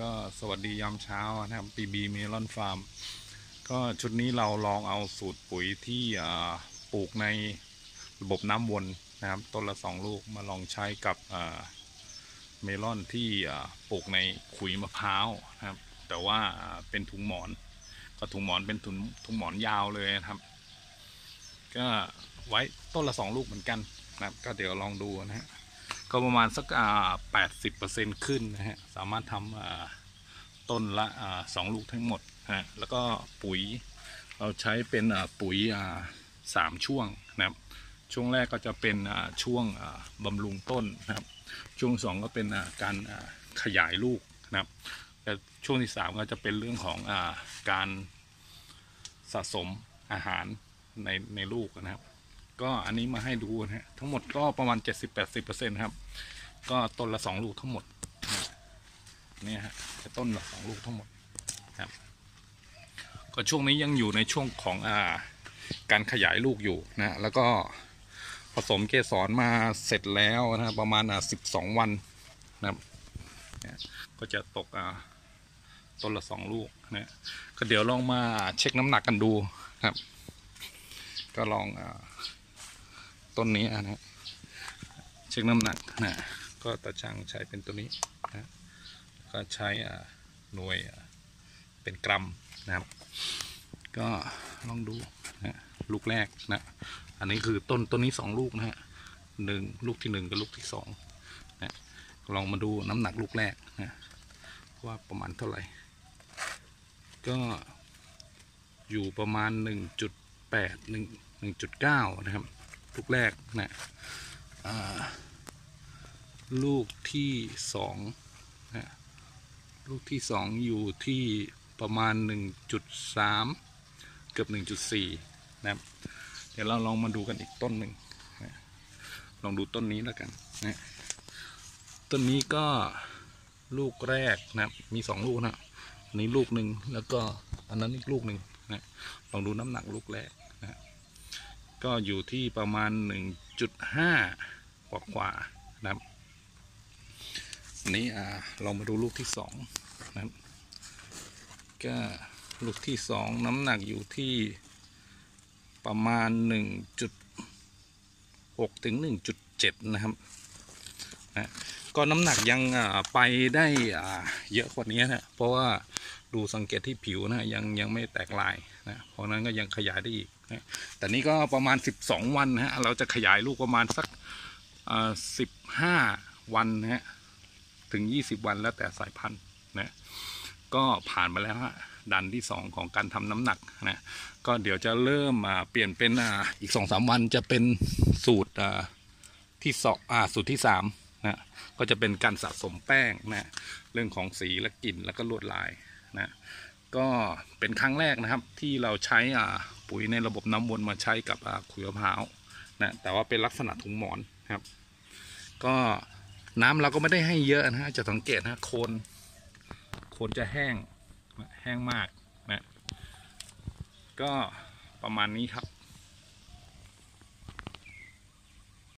ก็สวัสดียามเช้านะครับPB Melon Farm ก็ชุดนี้เราลองเอาสูตรปุ๋ยที่ปลูกในระบบน้ำวนนะครับต้นละ2 ลูกมาลองใช้กับเมลอนที่ปลูกในขุยมะพร้าวนะครับแต่ว่าเป็นถุงหมอนก็ถุงหมอนเป็นถุงหมอนยาวเลยนะครับก็ไว้ต้นละ2 ลูกเหมือนกันนะครับก็เดี๋ยวลองดูนะฮะก็ประมาณสัก80%ขึ้นนะฮะสามารถทำต้นละ2 ลูกทั้งหมดฮะแล้วก็ปุ๋ยเราใช้เป็นปุ๋ย3 ช่วงนะครับช่วงแรกก็จะเป็นช่วงบำรุงต้นนะครับช่วง2ก็เป็นการขยายลูกนะครับแต่ช่วงที่3ก็จะเป็นเรื่องของการสะสมอาหารในลูกนะครับก็อันนี้มาให้ดูนะฮะทั้งหมดก็ประมาณ 70-80% ครับก็ต้นละ2 ลูกทั้งหมดนี่ฮะต้นละ2 ลูกทั้งหมดครับก็ช่วงนี้ยังอยู่ในช่วงของการขยายลูกอยู่นะแล้วก็ผสมเกสรมาเสร็จแล้วนะประมาณ12 วันนะครับก็จะตกต้นละ2 ลูกนะก็เดี๋ยวลองมาเช็คน้ำหนักกันดูครับก็ลองต้นนี้นะเช็คน้ำหนักนะก็ตาช่างใช้เป็นตัวนี้นะก็ใช้หน่วยเป็นกรัมนะครับก็ลองดูนะลูกแรกนะอันนี้คือต้นนี้2 ลูกนะฮะลูกที่1กับลูกที่2นะลองมาดูน้ำหนักลูกแรกนะว่าประมาณเท่าไหร่ก็อยู่ประมาณ 1.8 1.9 นะครับลูกแรกนะลูกที่2นะลูกที่2อยู่ที่ประมาณ 1.3 เกือบ 1.4 นะครับเดี๋ยวเราลองมาดูกันอีกต้นหนึ่งนะลองดูต้นนี้แล้วกันนะต้นนี้ก็ลูกแรกนะมี2 ลูกนะอันนี้ลูกหนึ่งแล้วก็อันนั้นอีกลูกหนึ่งนะลองดูน้ำหนักลูกแรกนะก็อยู่ที่ประมาณ 1.5 กว่านะครับอันนี้ลองมาดูลูกที่2นะครับก็ลูกที่2น้ำหนักอยู่ที่ประมาณ 1.6 ถึง 1.7 นะครับนะก็น้ำหนักยังไปได้เยอะกว่านี้นะเพราะว่าดูสังเกตที่ผิวนะยังไม่แตกลายนะเพราะนั้นก็ยังขยายได้อีกนะแต่นี้ก็ประมาณ12 วันนะฮะเราจะขยายลูกประมาณสัก15 วันนะฮะถึง20 วันแล้วแต่สายพันธุ์นะก็ผ่านมาแล้วฮะดันที่2ของการทำน้ำหนักนะก็เดี๋ยวจะเริ่มเปลี่ยนเป็นอีก 2-3 วันจะเป็นสูตรที่2สูตรที่3นะก็จะเป็นการสะสมแป้งนะเรื่องของสีและกลิ่นแล้วก็ลวดลายนะก็เป็นครั้งแรกนะครับที่เราใช้ปุ๋ยในระบบน้ำวนมาใช้กับขุยมะพร้าวนะแต่ว่าเป็นลักษณะถุงหมอนครับก็น้ำเราก็ไม่ได้ให้เยอะนะฮะจะสังเกตนะโคนจะแห้งมากนะก็ประมาณนี้ครับ